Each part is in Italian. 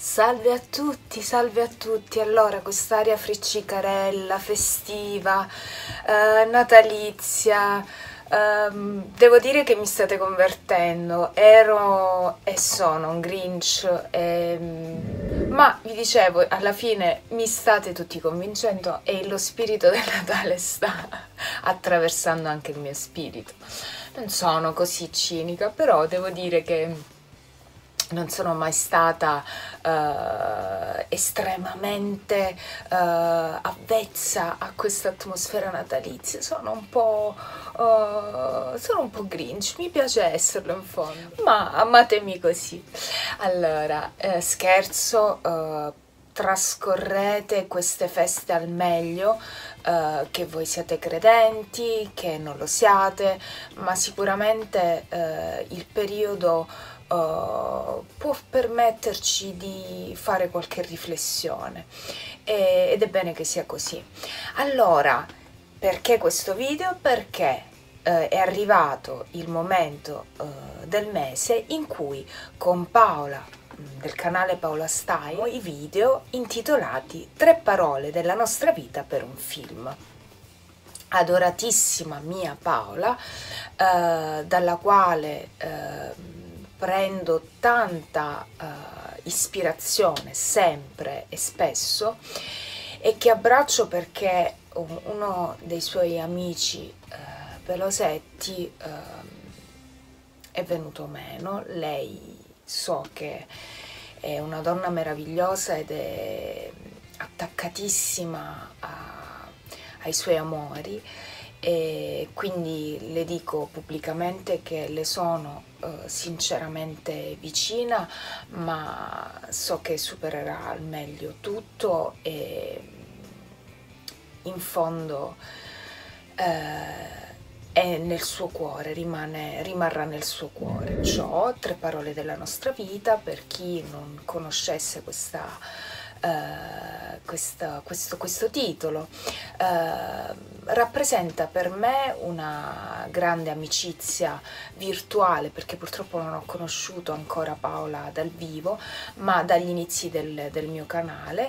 Salve a tutti. Allora, quest'aria friccicarella, festiva, natalizia, devo dire che mi state convertendo. Ero e sono un Grinch, ma vi dicevo, alla fine mi state tutti convincendo e lo spirito del Natale sta attraversando anche il mio spirito. Non sono così cinica, però devo dire che non sono mai stata estremamente avvezza a questa atmosfera natalizia. Sono un po' Grinch, mi piace esserlo in fondo, ma amatemi così. Allora, scherzo, trascorrete queste feste al meglio, che voi siate credenti, che non lo siate, ma sicuramente il periodo può permetterci di fare qualche riflessione ed è bene che sia così. Allora, perché questo video? Perché è arrivato il momento del mese in cui con Paola del canale Paola Style i video intitolati 3 parole della nostra vita per un film. Adoratissima mia Paola, dalla quale prendo tanta ispirazione sempre e spesso e che abbraccio perché uno dei suoi amici Pelosetti è venuto meno. Lei so che è una donna meravigliosa ed è attaccatissima ai suoi amori, e quindi le dico pubblicamente che le sono sinceramente vicina, ma so che supererà al meglio tutto e in fondo è nel suo cuore, rimarrà nel suo cuore. Ciò, 3 parole della nostra vita, per chi non conoscesse questo titolo, rappresenta per me una grande amicizia virtuale, perché purtroppo non ho conosciuto ancora Paola dal vivo, ma dagli inizi del mio canale,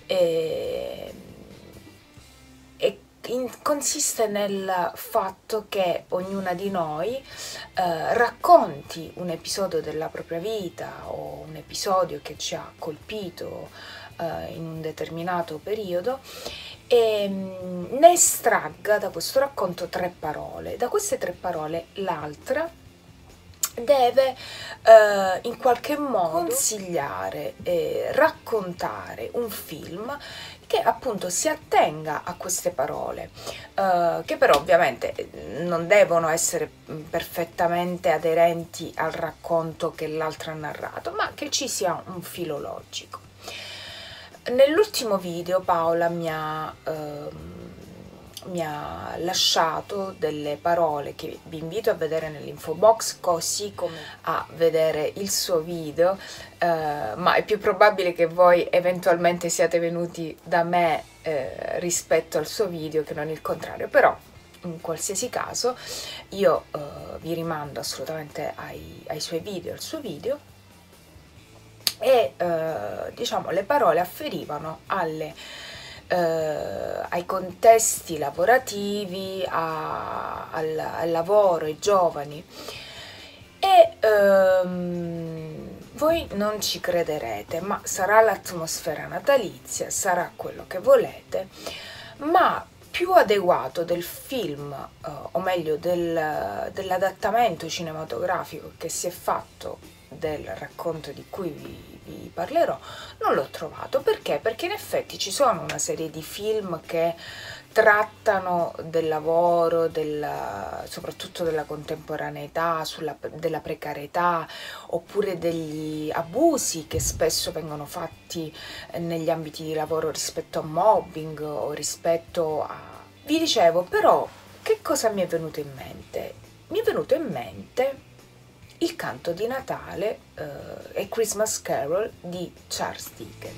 consiste nel fatto che ognuna di noi racconti un episodio della propria vita o un episodio che ci ha colpito in un determinato periodo e ne estragga da questo racconto 3 parole. Da queste 3 parole l'altra deve in qualche modo consigliare e raccontare un film che appunto si attenga a queste parole, che però ovviamente non devono essere perfettamente aderenti al racconto che l'altra ha narrato, ma che ci sia un filo logico. Nell'ultimo video Paola mi ha lasciato delle parole che vi invito a vedere nell'info box, così come a vedere il suo video, ma è più probabile che voi eventualmente siate venuti da me rispetto al suo video che non il contrario, però in qualsiasi caso io vi rimando assolutamente ai suoi video, al suo video, e diciamo le parole afferivano ai contesti lavorativi, al lavoro, ai giovani, e voi non ci crederete, ma sarà l'atmosfera natalizia, sarà quello che volete, ma più adeguato del film, o meglio dell'adattamento cinematografico che si è fatto del racconto di cui vi parlerò, non l'ho trovato. Perché? Perché in effetti ci sono una serie di film che trattano del lavoro, soprattutto della contemporaneità, della precarietà, oppure degli abusi che spesso vengono fatti negli ambiti di lavoro rispetto a mobbing o rispetto a... Vi dicevo, però, che cosa mi è venuto in mente? Mi è venuto in mente Il canto di Natale e Christmas Carol di Charles Dickens.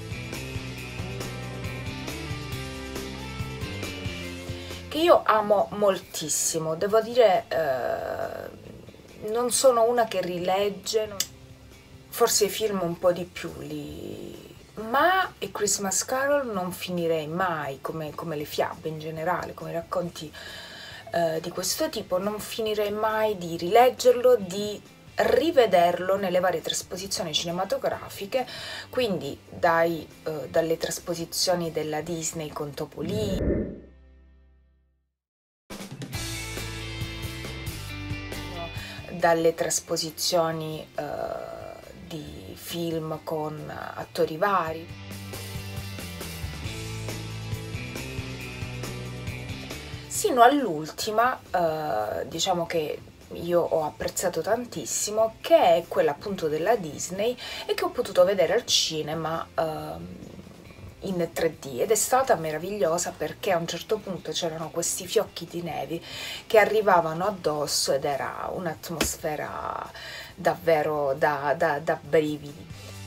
Che io amo moltissimo, devo dire, non sono una che rilegge, forse i film un po' di più ma A Christmas Carol non finirei mai, come le fiabe in generale, come i racconti di questo tipo, non finirei mai di rileggerlo, di rivederlo nelle varie trasposizioni cinematografiche, quindi dalle trasposizioni della Disney con Topolino, dalle trasposizioni di film con attori vari, sino all'ultima, diciamo che io ho apprezzato tantissimo, che è quella appunto della Disney e che ho potuto vedere al cinema in 3D, ed è stata meravigliosa perché a un certo punto c'erano questi fiocchi di neve che arrivavano addosso ed era un'atmosfera davvero da brividi.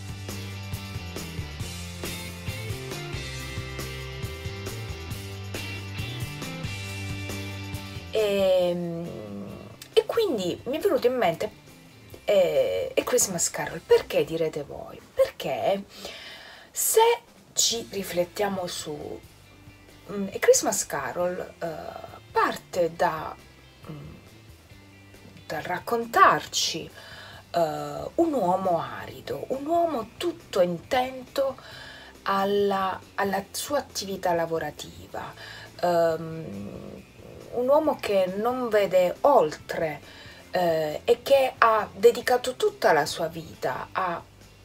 E quindi mi è venuto in mente A Christmas Carol. Perché, direte voi? Perché se ci riflettiamo su A Christmas Carol, parte dal raccontarci un uomo arido, un uomo tutto intento alla sua attività lavorativa, un uomo che non vede oltre e che ha dedicato tutta la sua vita a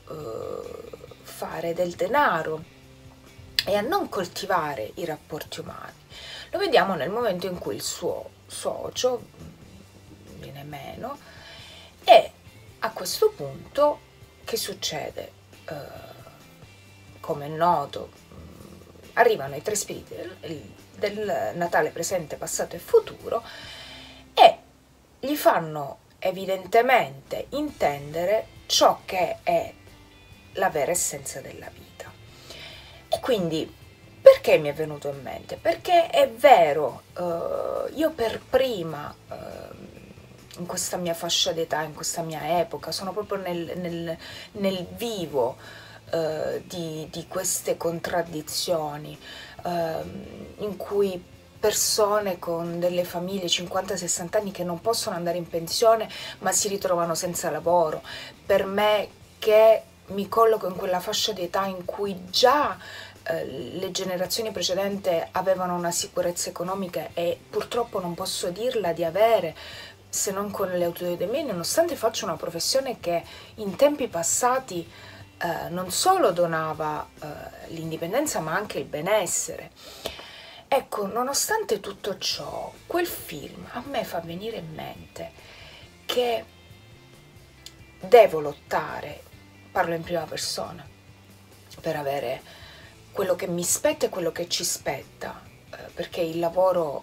fare del denaro e a non coltivare i rapporti umani. Lo vediamo nel momento in cui il suo socio viene meno, e a questo punto che succede? Come è noto, arrivano i tre spiriti del Natale presente, passato e futuro e gli fanno evidentemente intendere ciò che è la vera essenza della vita. E quindi perché mi è venuto in mente? Perché è vero, io per prima, in questa mia fascia d'età, in questa mia epoca, sono proprio nel vivo di queste contraddizioni, in cui persone con delle famiglie 50-60 anni che non possono andare in pensione ma si ritrovano senza lavoro. Per me, che mi colloco in quella fascia di età in cui già le generazioni precedenti avevano una sicurezza economica e purtroppo non posso dirla di avere se non con le aiuto dei miei, nonostante faccio una professione che in tempi passati non solo donava l'indipendenza ma anche il benessere. Ecco, nonostante tutto ciò, quel film a me fa venire in mente che devo lottare, parlo in prima persona, per avere quello che mi spetta e quello che ci spetta, perché il lavoro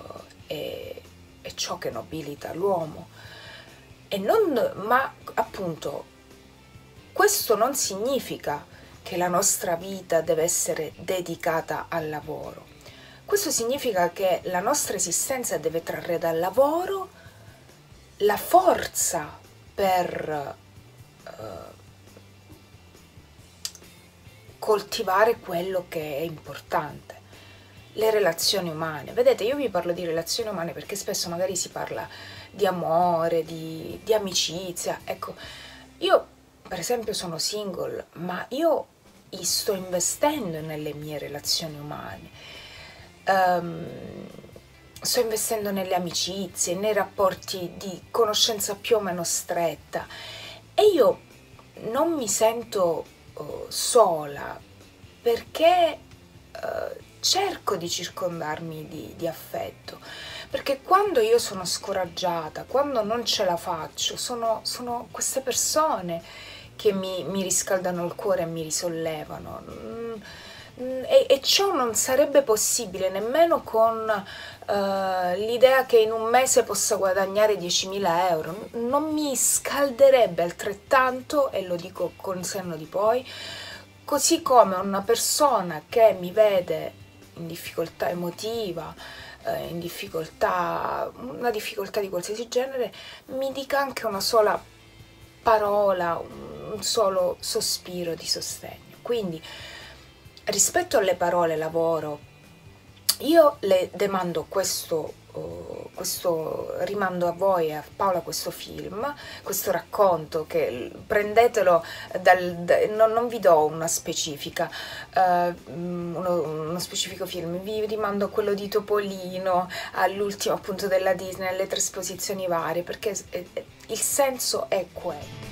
è ciò che nobilita l'uomo, ma appunto questo non significa che la nostra vita deve essere dedicata al lavoro. Questo significa che la nostra esistenza deve trarre dal lavoro la forza per coltivare quello che è importante, le relazioni umane. Vedete, io vi parlo di relazioni umane perché spesso magari si parla di amore, di amicizia. Ecco, io per esempio sono single, ma io sto investendo nelle mie relazioni umane. Sto investendo nelle amicizie, nei rapporti di conoscenza più o meno stretta, e io non mi sento sola perché cerco di circondarmi di affetto, perché quando io sono scoraggiata, quando non ce la faccio, sono queste persone che mi riscaldano il cuore e mi risollevano. E ciò non sarebbe possibile nemmeno con l'idea che in un mese possa guadagnare 10.000 euro. Non mi scalderebbe altrettanto, e lo dico con senno di poi, così come una persona che mi vede in difficoltà emotiva, in una difficoltà di qualsiasi genere, mi dica anche una sola parola, un solo sospiro di sostegno. Quindi rispetto alle parole lavoro, io le demando rimando a voi, a Paola, questo film, questo racconto, che prendetelo non vi do una specifica, uno specifico film, vi rimando a quello di Topolino, all'ultimo appunto della Disney, alle trasposizioni varie, perché il senso è quello.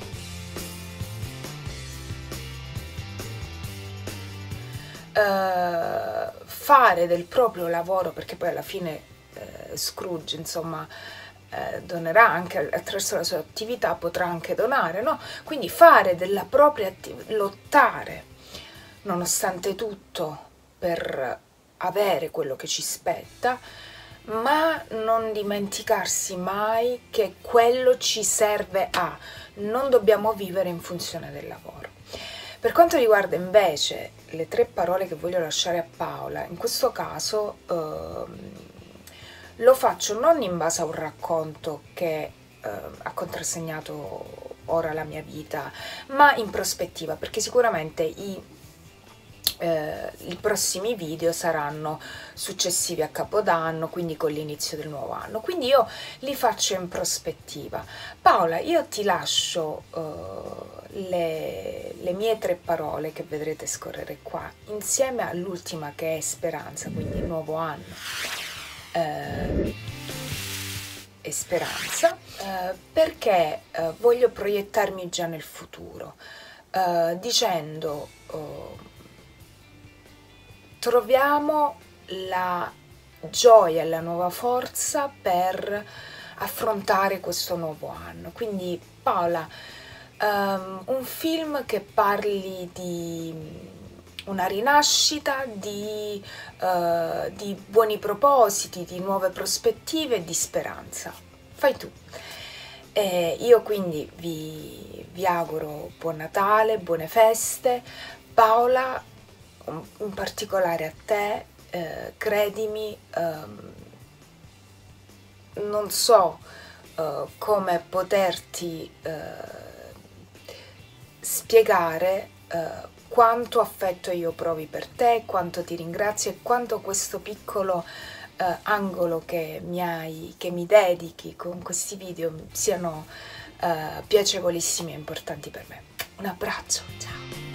Fare del proprio lavoro, perché poi alla fine Scrooge, insomma, donerà anche attraverso la sua attività, potrà anche donare, no? Quindi fare della propria attività, lottare nonostante tutto per avere quello che ci spetta, ma non dimenticarsi mai che quello ci serve a, non dobbiamo vivere in funzione del lavoro. Per quanto riguarda invece le 3 parole che voglio lasciare a Paola, in questo caso lo faccio non in base a un racconto che ha contrassegnato ora la mia vita, ma in prospettiva, perché sicuramente i prossimi video saranno successivi a Capodanno, quindi con l'inizio del nuovo anno, quindi io li faccio in prospettiva. Paola, io ti lascio le mie 3 parole che vedrete scorrere qua, insieme all'ultima che è speranza, quindi il nuovo anno e speranza, perché voglio proiettarmi già nel futuro, dicendo troviamo la gioia e la nuova forza per affrontare questo nuovo anno. Quindi Paola, un film che parli di una rinascita, di buoni propositi, di nuove prospettive e di speranza. Fai tu. Io quindi vi auguro buon Natale, buone feste. Paola, in particolare a te, credimi, non so come poterti spiegare quanto affetto io provi per te, quanto ti ringrazio e quanto questo piccolo angolo che mi dedichi con questi video siano piacevolissimi e importanti per me. Un abbraccio, ciao!